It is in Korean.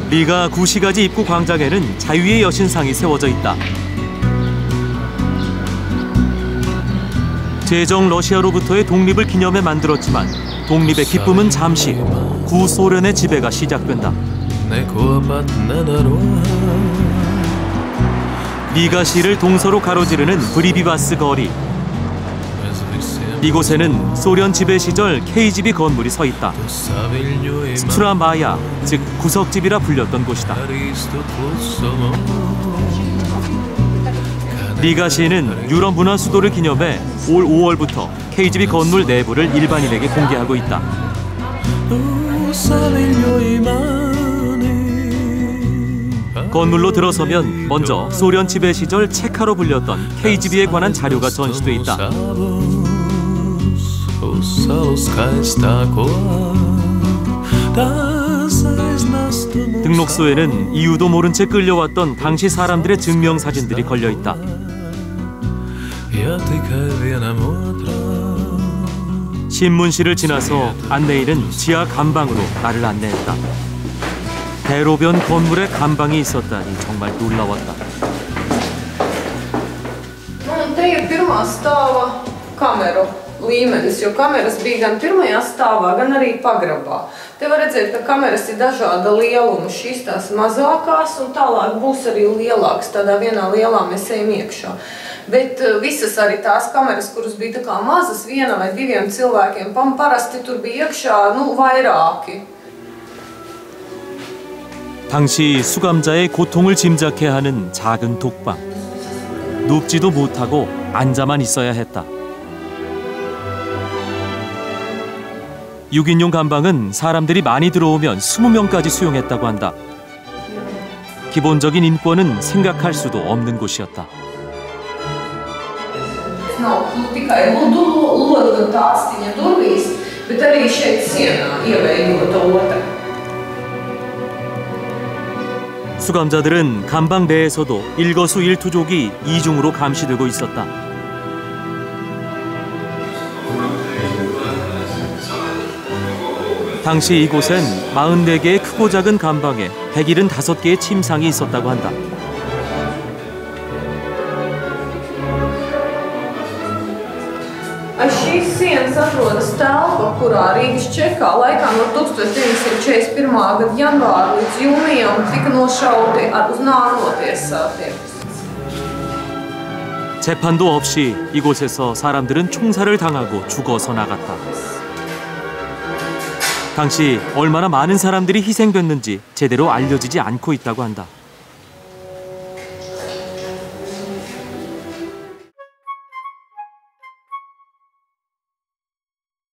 리가 구시가지 입구 광장에는 자유의 여신상이 세워져 있다. 제정 러시아로부터의 독립을 기념해 만들었지만 독립의 기쁨은 잠시, 구소련의 지배가 시작된다. 리가시를 동서로 가로지르는 브리비바스 거리. 이곳에는 소련 지배 시절 KGB 건물이 서 있다. 스투라마야, 즉 구석집이라 불렸던 곳이다. 리가시는 유럽 문화 수도를 기념해 올 5월부터 KGB 건물 내부를 일반인에게 공개하고 있다. 건물로 들어서면 먼저 소련 지배 시절 체카로 불렸던 KGB에 관한 자료가 전시돼 있다. 등록소에는 이유도 모른 채 끌려왔던 당시 사람들의 증명사진들이 걸려있다. 신문실을 지나서 안내인은 지하 감방으로 나를 안내했다. 대로변 건물에 감방이 있었다니 정말 놀라웠다. līmenis, jo kameras bija gan pirmajā stāvā, gan arī pagrabā. Te var redzēt, ka kameras ir dažāda lieluma. Šīs tās mazākās un tālāk būs arī lielākas. Tādā vienā lielā mēs ejam iekšā. Bet visas arī tās kameras, kuras bija tā kā mazas, viena vai diviem cilvēkiem, parasti tur bija iekšā, vairāki. 당시 수감자의 고통을 짐작해 하는 작은 독방. 눕지도 못하고 앉아만 있어야 했다. 6인용 감방은 사람들이 많이 들어오면 20명까지 수용했다고 한다. 기본적인 인권은 생각할 수도 없는 곳이었다. 수감자들은 감방 내에서도 일거수일투족이 이중으로 감시되고 있었다. 당시 이곳엔 44개의 크고 작은 감방에 175개의 침상이 있었다고 한다. Šīs sienas atrodas telpa, kurā Rīgas čekā laikā no 1941. Gada janvāra līdz jūnijam tika nošauti uz nāvi notiesātie. 재판도 없이 이곳에서 사람들은 총살을 당하고 죽어서 나갔다. 당시 얼마나 많은 사람들이 희생됐는지 제대로 알려지지 않고 있다고 한다.